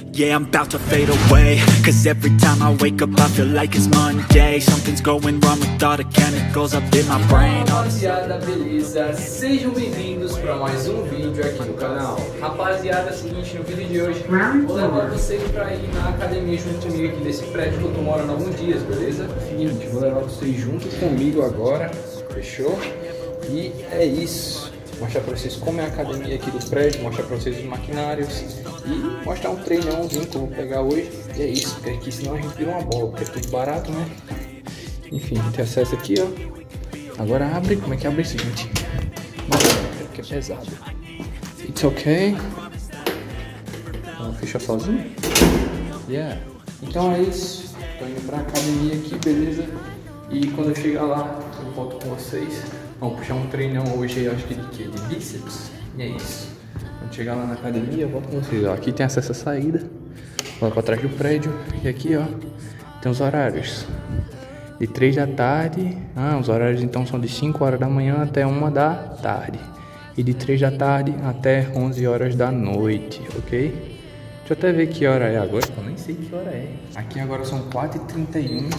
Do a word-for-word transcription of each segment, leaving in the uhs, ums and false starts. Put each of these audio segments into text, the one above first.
Yeah, I'm about to fade away, cause every time I wake up I feel like it's Monday. Something's going wrong with all the chemicals up in my brain. Rapaziada, beleza? Sejam bem-vindos para mais um vídeo aqui no canal. Rapaziada, é o seguinte, no vídeo de hoje vou levar vocês para ir na academia junto comigo aqui nesse prédio que eu tô morando há alguns dias, beleza? Seguinte, vou levar vocês junto comigo agora, fechou? E é isso. Mostrar pra vocês como é a academia aqui do prédio, mostrar pra vocês os maquinários e mostrar um treinãozinho que eu vou pegar hoje. E é isso, porque aqui senão a gente vira uma bola, porque é tudo barato, né? Enfim, a gente tem acesso aqui, ó. Agora abre, como é que abre isso, gente? Nossa, porque é pesado. It's ok. Vamos fechar sozinho? Yeah. Então é isso, tô indo pra academia aqui, beleza? E quando eu chegar lá, eu volto com vocês. Vamos puxar um treinão hoje, acho que de quê? De bíceps. E é isso. Quando chegar lá na academia, eu volto com vocês. Ó, aqui tem acesso à saída. Lá pra trás do prédio. E aqui, ó, tem os horários. De três da tarde. Ah, os horários então são de cinco horas da manhã até uma da tarde. E de três da tarde até onze horas da noite, ok? Deixa eu até ver que hora é agora. Eu nem sei que hora é. Aqui agora são quatro e trinta e um.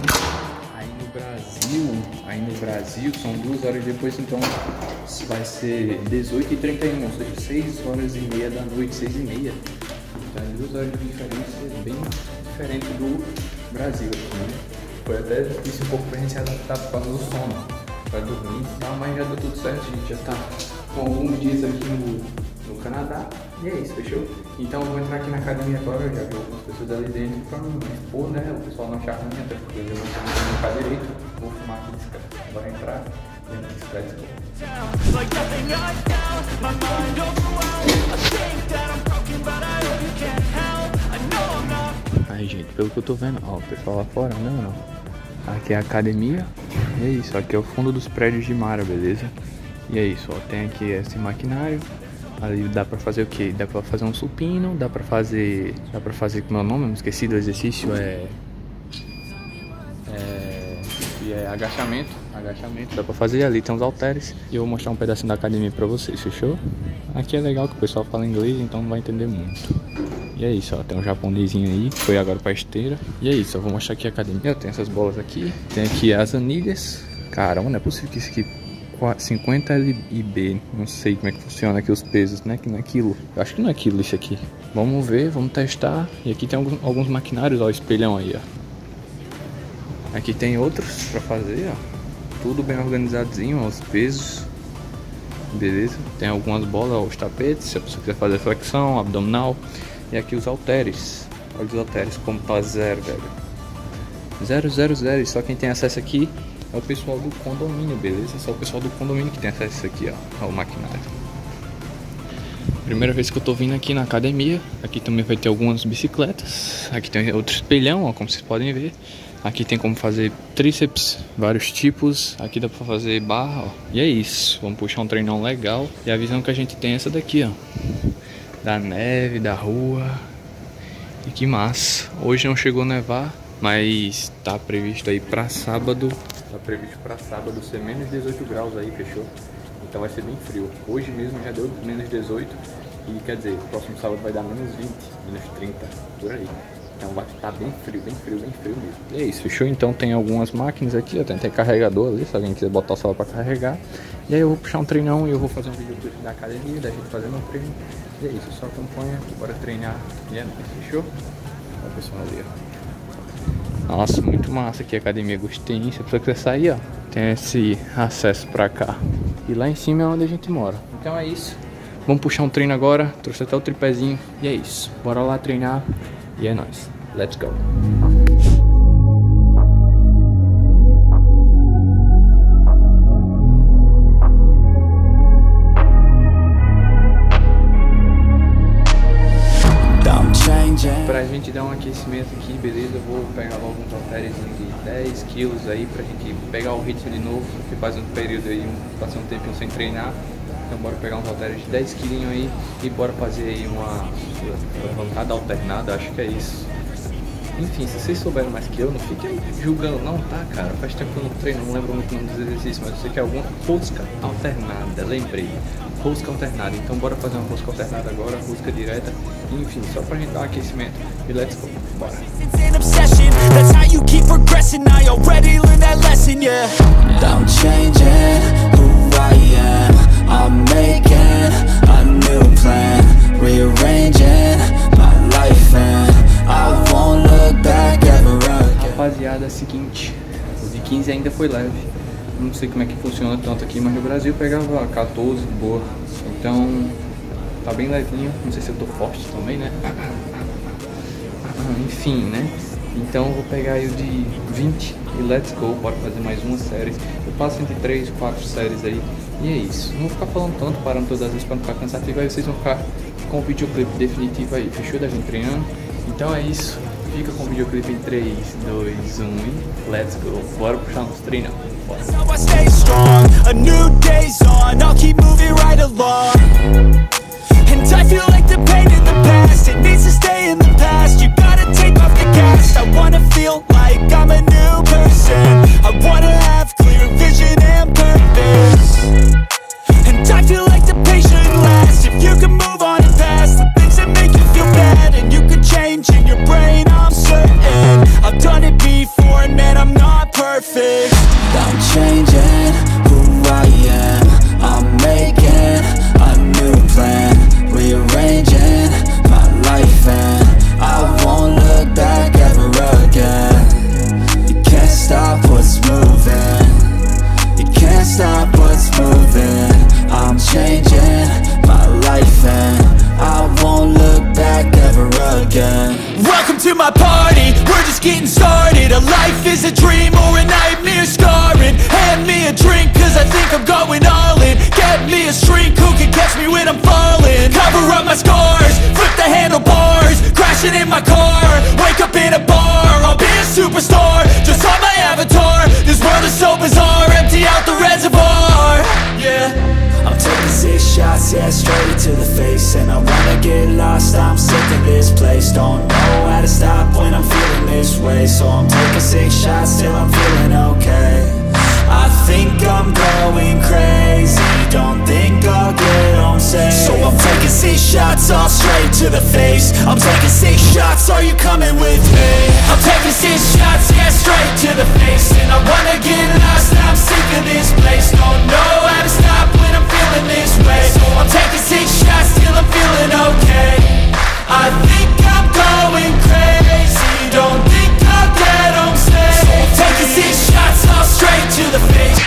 Brasil, aí no Brasil são duas horas depois, então vai ser dezoito e trinta e um, ou seja, seis horas e meia da noite, seis e meia. Então, duas horas de diferença, bem diferente do Brasil aqui, né? Foi até difícil um pouco pra gente se adaptar por causa do sono, pra dormir, tá? Mas já deu tudo certo, a gente já tá com alguns dias aqui no, no Canadá. E é isso, fechou? Então eu vou entrar aqui na academia agora, eu já vi algumas pessoas ali dentro pra não expor, né? O pessoal não achar ruim, até porque eu não sei ficar direito. Vou filmar aqui discreto. Bora entrar dentro discreto. Aí, gente, pelo que eu tô vendo, ó, o pessoal lá fora, não, não. Aqui é a academia. E é isso, aqui é o fundo dos prédios de Mara, beleza? E é isso, ó, tem aqui esse maquinário. Ali dá pra fazer o que? Dá pra fazer um supino, dá pra fazer... Dá pra fazer, como é o nome? Eu me esqueci do exercício, é... É... E é agachamento, agachamento, dá pra fazer. Ali tem uns halteres. E eu vou mostrar um pedacinho da academia pra vocês, fechou? Aqui é legal que o pessoal fala inglês, então não vai entender muito. E é isso, ó, tem um japonesinho aí, que foi agora pra esteira. E é isso, eu vou mostrar aqui a academia. Tem essas bolas aqui, tem aqui as anilhas. Caramba, não é possível que isso aqui... cinquenta L I B, não sei como é que funciona aqui os pesos, né? Que não é quilo. Eu acho que não é quilo isso aqui. Vamos ver, vamos testar. E aqui tem alguns, alguns maquinários, ó, o espelhão aí, ó. Aqui tem outros pra fazer, ó. Tudo bem organizadinho, ó, os pesos. Beleza? Tem algumas bolas, ó, os tapetes, se a pessoa quiser fazer flexão, abdominal. E aqui os halteres. Olha os halteres como tá zero, velho. Zero, zero, zero. E só quem tem acesso aqui é o pessoal do condomínio, beleza? Só o pessoal do condomínio que tem acesso aqui, ó, ao maquinário. Primeira vez que eu tô vindo aqui na academia. Aqui também vai ter algumas bicicletas. Aqui tem outro espelhão, ó, como vocês podem ver. Aqui tem como fazer tríceps, vários tipos. Aqui dá pra fazer barra, ó. E é isso, vamos puxar um treinão legal. E a visão que a gente tem é essa daqui, ó. Da neve, da rua. E que massa. Hoje não chegou a nevar, mas tá previsto aí pra sábado. Tá previsto para sábado ser menos dezoito graus aí, fechou? Então vai ser bem frio. Hoje mesmo já deu menos dezoito e quer dizer, próximo sábado vai dar menos vinte, menos trinta, por aí. Então vai estar bem frio, bem frio, bem frio mesmo. E é isso, fechou? Então tem algumas máquinas aqui, ó, tem até carregador ali, se alguém quiser botar o celular para carregar. E aí eu vou puxar um treinão e eu vou fazer um vídeo da academia, da gente fazendo um treino. E é isso, só acompanha, bora treinar. E é nóis, fechou? Olha o pessoal ali, ó. Nossa, muito massa aqui a academia, gostei. Se a pessoa quiser sair, ó, tem esse acesso pra cá. E lá em cima é onde a gente mora. Então é isso. Vamos puxar um treino agora. Trouxe até o tripézinho. E é isso. Bora lá treinar. E é nóis. Let's go. Pra gente dar um aquecimento aqui, beleza? Eu vou pegar logo uns halteres de dez quilos aí pra gente pegar o ritmo de novo, porque faz um período aí, um, passei um tempinho sem treinar. Então bora pegar uns halteres de dez quilinhos aí e bora fazer aí uma levantada alternada, acho que é isso. Enfim, se vocês souberem mais que eu, não fiquem julgando não, tá, cara? Faz tempo que eu não treino, não lembro muito dos exercícios, mas eu sei que é alguma rosca alternada, lembrei. rosca alternada. Então bora fazer uma rosca alternada agora, rosca direta, enfim, só pra gente dar um aquecimento. E let's go, bora. Rapaziada, é seguinte, o de quinze ainda foi leve. Não sei como é que funciona tanto aqui, mas no Brasil pegava quatorze, boa. Então, tá bem levinho. Não sei se eu tô forte também, né? Enfim, né? Então eu vou pegar aí o de vinte e let's go. Bora fazer mais uma série. Eu passo entre três, quatro séries aí. E é isso. Não vou ficar falando tanto, parando todas as vezes pra não ficar cansativo. Aí vocês vão ficar com o videoclipe definitivo aí. Fechou da gente treinando? Então é isso. Fica com o videoclipe em três, dois, um e let's go. Bora puxar uns treinos. So I stay strong, a new day's on, I'll keep moving right along. And I feel like the pain in the past, it needs to stay in the past. You gotta take off the cast, I wanna feel like I'm a new person. I wanna have clear vision and purpose. And I feel like the pain shouldn't last. If you can move on and past the things that make you feel bad, and you can change in your brain, I'm certain. I've done it before and man, I'm not perfect. I'm changing who I am. I'm making a new plan, rearranging my life, and I won't look back ever again. You can't stop what's moving. You can't stop what's moving. I'm changing my life, and I won't look back ever again. Welcome to my party, we're just getting started. A life is a dream or a nightmare scarring. Hand me a drink cause I think I'm going all in. Get me a shrink who can catch me when I'm falling. Cover up my scars, flip the handlebars. Crashing in my car, wake up in a bar. I'll be a superstar, just on my avatar. This world is so bizarre, empty out the reservoir. Yeah, I'm taking six shots, yeah, straight to the face. And I wanna get lost, I'm sick of this place. Don't know how to stop when I'm feeling this way. So I'm taking six shots till I'm feeling okay. I think I'm going crazy, don't think I'll get on safe. So I'm taking six shots all straight to the face. I'm taking six shots, are you coming with me? I'm taking six shots, yeah, straight to the face. And I wanna get lost, I'm sick of this place. Don't know how to stop when I'm feeling this way. So I'm taking six shots till I'm feeling okay. I think I'm going crazy, don't think I'll get on safe. So I'm taking six shots all straight to the face.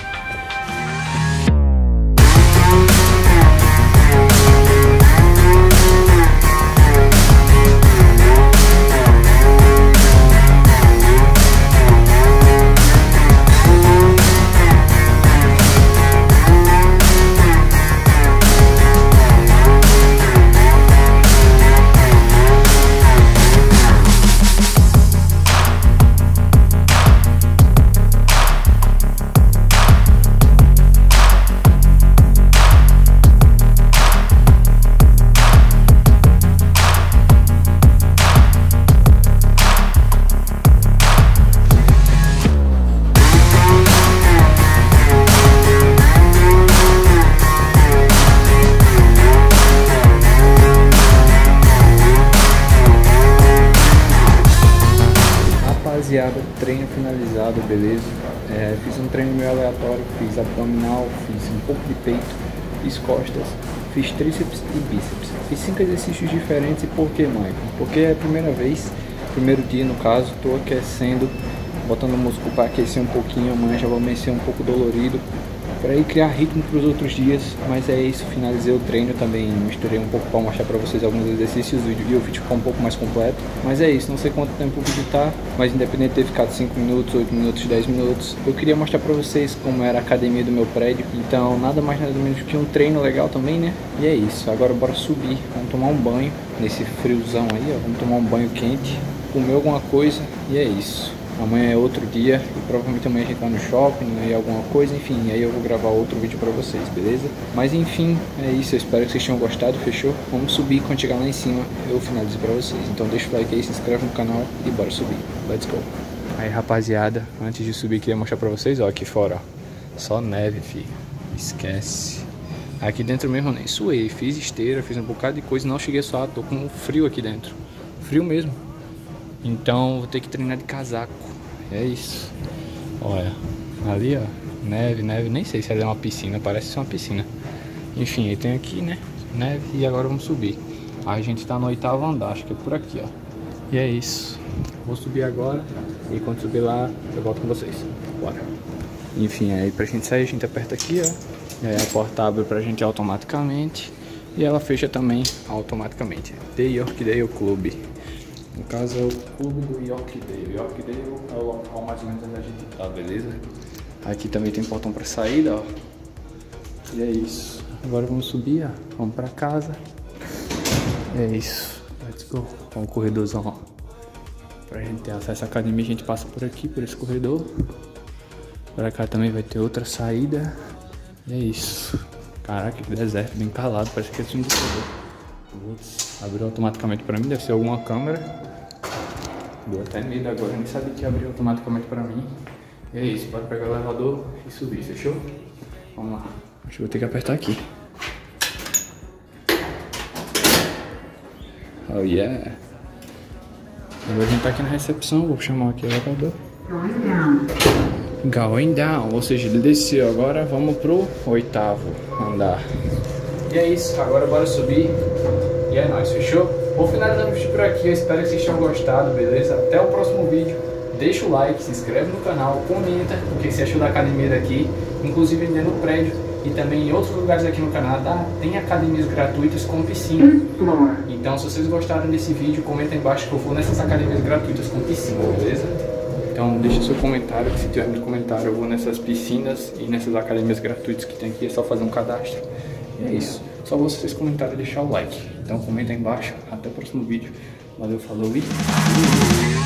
Rapaziada, treino finalizado, beleza? É, fiz um treino meio aleatório, fiz abdominal, fiz um pouco de peito, fiz costas, fiz tríceps e bíceps. Fiz cinco exercícios diferentes. E por que, Michael? Porque é a primeira vez, primeiro dia no caso, tô aquecendo, botando o músculo para aquecer um pouquinho. Amanhã já vou amanhecer um pouco dolorido, para ir criar ritmo para os outros dias. Mas é isso, finalizei o treino também, misturei um pouco para mostrar para vocês alguns exercícios do vídeo e o vídeo ficou um pouco mais completo. Mas é isso, não sei quanto tempo o vídeo tá, mas independente de ter ficado cinco minutos, oito minutos, dez minutos, eu queria mostrar para vocês como era a academia do meu prédio. Então nada mais nada menos que um treino legal também, né? E é isso, agora bora subir, vamos tomar um banho nesse friozão aí, ó. Vamos tomar um banho quente, comer alguma coisa e é isso. Amanhã é outro dia e provavelmente amanhã a gente vai no shopping e alguma coisa, enfim, aí eu vou gravar outro vídeo pra vocês, beleza? Mas enfim, é isso, eu espero que vocês tenham gostado, fechou? Vamos subir, quando chegar lá em cima eu finalizo pra vocês. Então deixa o like aí, se inscreve no canal e bora subir, let's go! Aí rapaziada, antes de subir queria mostrar pra vocês, ó, aqui fora, ó, só neve, filho, esquece. Aqui dentro mesmo eu nem suei, fiz esteira, fiz um bocado de coisa, não cheguei a suar, tô com frio aqui dentro. Frio mesmo. Então vou ter que treinar de casaco. É isso. Olha, ali ó, neve, neve, nem sei se é uma piscina, parece ser uma piscina. Enfim, aí tem aqui, né, neve, e agora vamos subir. A gente tá no oitavo andar, acho que é por aqui, ó. E é isso. Vou subir agora e quando subir lá eu volto com vocês. Bora. Enfim, aí pra gente sair a gente aperta aqui, ó. E aí a porta abre pra gente automaticamente e ela fecha também automaticamente. The Yorkdale Club. No caso é o clube do Yorkdale. Yorkdale é o local mais ou menos onde a gente tá, beleza? Aqui também tem portão pra saída, ó. E é isso. Agora vamos subir, ó. Vamos pra casa. É isso. Let's go. Tem um corredorzão, ó. Pra gente ter acesso à academia, a gente passa por aqui, por esse corredor. Pra cá também vai ter outra saída. E é isso. Caraca, que deserto, bem calado, parece que é um indicador. Putz, abriu automaticamente pra mim, deve ser alguma câmera. Deu até medo agora, nem sabia que abriu automaticamente pra mim. E é isso, bora pegar o elevador e subir, fechou? Vamos lá. Acho que vou ter que apertar aqui. Oh yeah. Agora a gente tá aqui na recepção, vou chamar aqui o elevador. Going down. Going down, ou seja, ele desceu. Agora vamos pro oitavo andar. E é isso, agora bora subir. E é nóis, fechou? Vou finalizando o vídeo por aqui, eu espero que vocês tenham gostado, beleza? Até o próximo vídeo. Deixa o like, se inscreve no canal, comenta o que você achou da academia daqui. Inclusive dentro do prédio e também em outros lugares aqui no Canadá tem academias gratuitas com piscina. Então se vocês gostaram desse vídeo, comenta aí embaixo que eu vou nessas academias gratuitas com piscina, beleza? Então deixa seu comentário, que se tiver muito comentário eu vou nessas piscinas e nessas academias gratuitas que tem aqui, é só fazer um cadastro. E é isso, só vocês comentarem e deixar o like. Então comenta aí embaixo, até o próximo vídeo. Valeu, falou e...